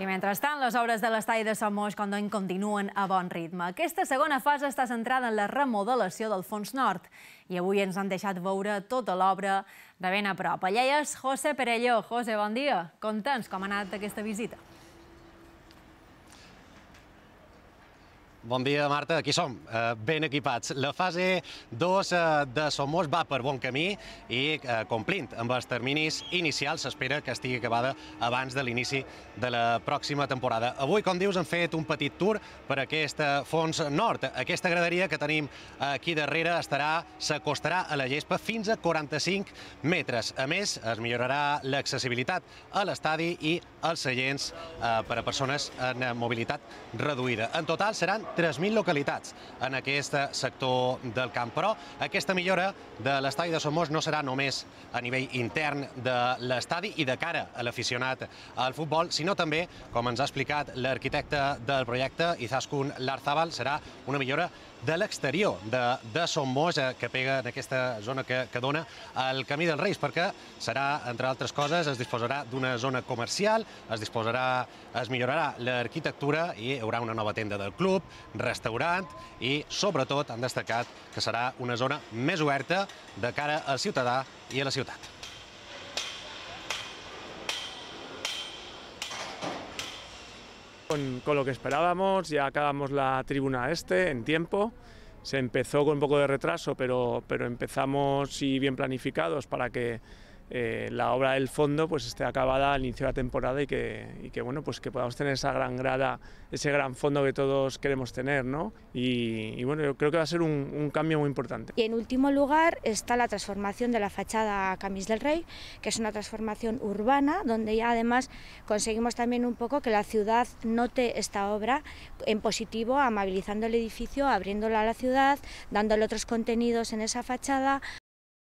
I mentrestant, les obres de l'estadi de Sant Moix continuen a bon ritme. Aquesta segona fase està centrada en la remodelació del fons nord i avui ens han deixat veure tota l'obra de ben a prop. Allà hi és José Perelló. José, bon dia. Conta'ns com ha anat aquesta visita. Bon dia, Marta. Aquí som, ben equipats. La fase 2 de Sant Moix va per bon camí i, complint amb els terminis inicials, s'espera que estigui acabada abans de l'inici de la pròxima temporada. Avui, com dius, hem fet un petit tour per aquest fons nord. Aquesta graderia que tenim aquí darrere s'acostarà a la gespa fins a 45 metres. A més, es millorarà l'accessibilitat a l'estadi i els seients per a persones en mobilitat reduïda. En total, seran 3.000 localitats en aquest sector del camp, però aquesta millora de l'estadi de Sant Moix no serà només a nivell intern de l'estadi i de cara a l'aficionat al futbol, sinó també, com ens ha explicat l'arquitecte del projecte, Izaskun Larzábal, serà una millora de l'exterior de Sant Moix, que pega en aquesta zona que dona al Camí dels Reis, perquè serà, entre altres coses, es disposarà d'una zona comercial, es millorarà l'arquitectura i hi haurà una nova tenda del club, restaurant i, sobretot, han destacat que serà una zona més oberta de cara al ciutadà i a la ciutat. Con lo que esperábamos, ya acabamos la tribuna este en tiempo. Se empezó con un poco de retraso, pero empezamos y bien planificados para que la obra del fondo pues esté acabada al inicio de la temporada y que bueno, pues que podamos tener esa gran grada, ese gran fondo que todos queremos tener, ¿no? Y bueno, yo creo que va a ser un cambio muy importante. Y en último lugar está la transformación de la fachada Camís del Rey, que es una transformación urbana, donde ya además conseguimos también un poco que la ciudad note esta obra en positivo, amabilizando el edificio, abriéndolo a la ciudad, dándole otros contenidos en esa fachada,